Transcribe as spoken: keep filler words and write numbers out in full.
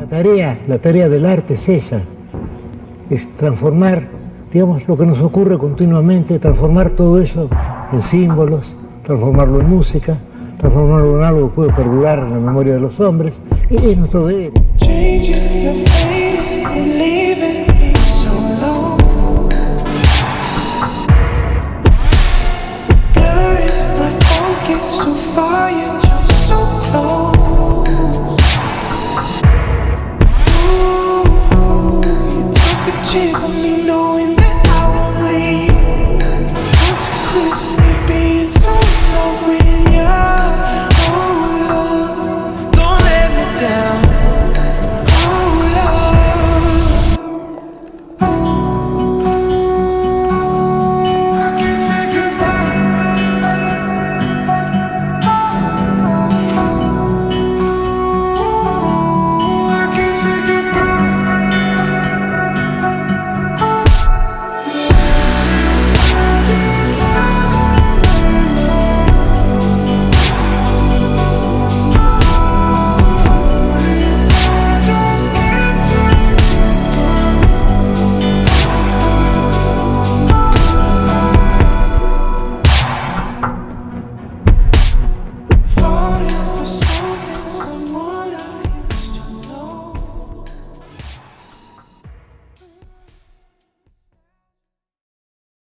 tarea, la tarea del arte es esa, es transformar, digamos, lo que nos ocurre continuamente, transformar todo eso en símbolos, transformarlo en música, transformarlo en algo que puede perdurar en la memoria de los hombres, y es nuestro deber.